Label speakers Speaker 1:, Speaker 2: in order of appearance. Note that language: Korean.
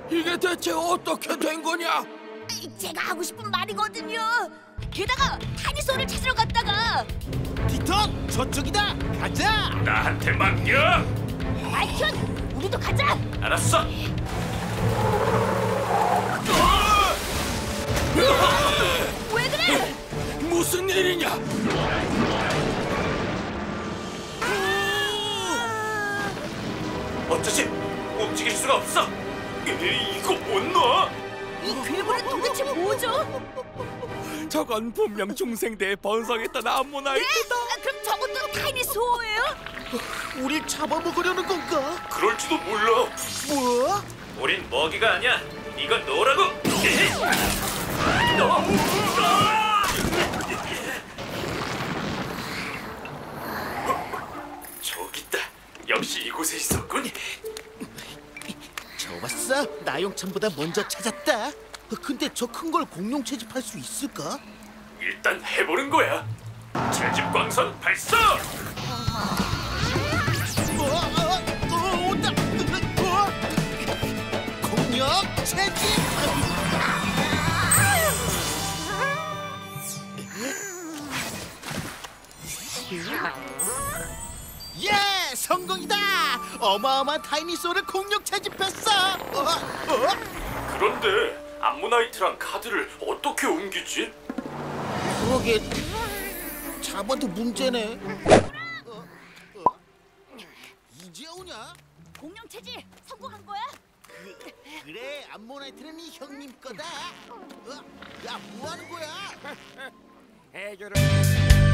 Speaker 1: 이게 대체 어떻게 된 거냐?
Speaker 2: 제가 하고 싶은 말이거든요. 게다가 타니소를 찾으러 갔다가
Speaker 3: 디터, 저쪽이다. 가자.
Speaker 4: 나한테 맡겨.
Speaker 2: 아이큐, 우리도 가자.
Speaker 4: 알았어.
Speaker 2: 왜 그래?
Speaker 1: 무슨 일이냐?
Speaker 4: 어쩌지? 움직일 수가 없어. 이거 못 놔.
Speaker 2: 이 괴물은 도대체 뭐죠?
Speaker 1: 저건 분명 중생대에 번성했던 암모나이트다.
Speaker 2: 그럼 저것도 타니소예요?
Speaker 3: 우릴 잡아먹으려는 건가?
Speaker 4: 그럴지도 몰라.
Speaker 3: 뭐?
Speaker 4: 우린 먹이가 아니야. 이건 너라고. 저기 있다. 역시 이곳에 있었군.
Speaker 3: 좋았어. 나용찬보다 먼저 찾았다. 근데 저 큰 걸 공룡 채집할 수 있을까?
Speaker 4: 일단 해보는 거야. 채집 광선 발사.
Speaker 3: 온다. 공룡 채집. 예, 성공이다. 어마어마한 타이니소를 공룡 채집했어.
Speaker 4: 그런데 암모나이트랑 카드를 어떻게 옮기지?
Speaker 3: 그러게 잡아도 문제네. 이제 오냐?
Speaker 2: 공룡 체질 성공한 거야?
Speaker 3: 그래, 암모나이트는 이 형님 거다. 야, 뭐 하는 거야?
Speaker 1: 해결을